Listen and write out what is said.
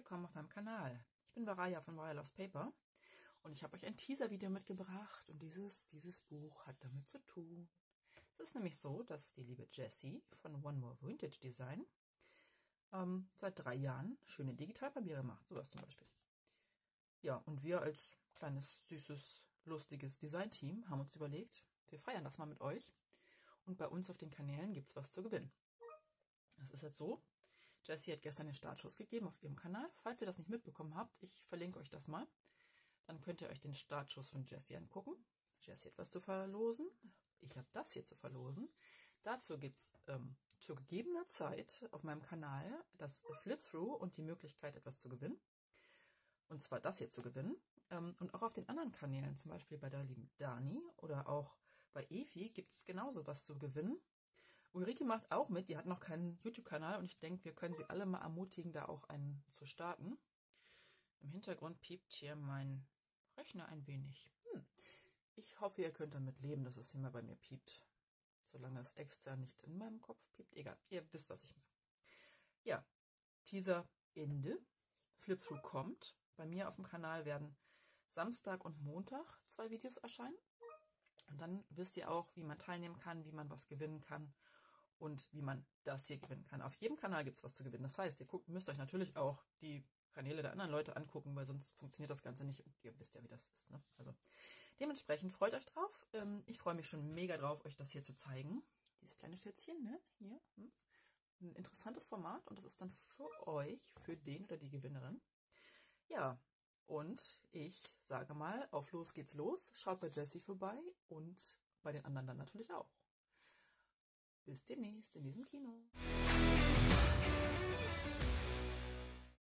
willkommen auf meinem Kanal. Ich bin Varaya von Varaya Loves Paper und ich habe euch ein Teaser-Video mitgebracht und dieses Buch hat damit zu tun. Es ist nämlich so, dass die liebe Jessie von One More Vintage Design seit 3 Jahren schöne Digitalpapiere macht, sowas zum Beispiel. Ja, und wir als kleines, süßes, lustiges Design-Team haben uns überlegt, wir feiern das mal mit euch und bei uns auf den Kanälen gibt es was zu gewinnen. Das ist jetzt so. Jessie hat gestern den Startschuss gegeben auf ihrem Kanal. Falls ihr das nicht mitbekommen habt, ich verlinke euch das mal. Dann könnt ihr euch den Startschuss von Jessie angucken. Jessie hat was zu verlosen. Ich habe das hier zu verlosen. Dazu gibt es zu gegebener Zeit auf meinem Kanal das Flip-Through und die Möglichkeit, etwas zu gewinnen. Und zwar das hier zu gewinnen. Und auch auf den anderen Kanälen, zum Beispiel bei der lieben Dani oder auch bei Evi, gibt es genauso was zu gewinnen. Ulrike macht auch mit, die hat noch keinen YouTube-Kanal und ich denke, wir können sie alle mal ermutigen, da auch einen zu starten. Im Hintergrund piept hier mein Rechner ein wenig. Ich hoffe, ihr könnt damit leben, dass es hier mal bei mir piept. Solange es extern nicht in meinem Kopf piept. Egal, ihr wisst, was ich mache. Ja, Teaser Ende. Flip-Through kommt. Bei mir auf dem Kanal werden Samstag und Montag 2 Videos erscheinen. Und dann wisst ihr auch, wie man teilnehmen kann, wie man was gewinnen kann und wie man das hier gewinnen kann. Auf jedem Kanal gibt es was zu gewinnen. Das heißt, ihr müsst euch natürlich auch die Kanäle der anderen Leute angucken, weil sonst funktioniert das Ganze nicht. Und ihr wisst ja, wie das ist. Ne? Also dementsprechend freut euch drauf. Ich freue mich schon mega drauf, euch das hier zu zeigen. Dieses kleine Schätzchen, ne? Hier. Ein interessantes Format und das ist dann für euch, für den oder die Gewinnerin. Ja. Und ich sage mal, auf los geht's los. Schaut bei Jessie vorbei und bei den anderen dann natürlich auch. Bis demnächst in diesem Kino.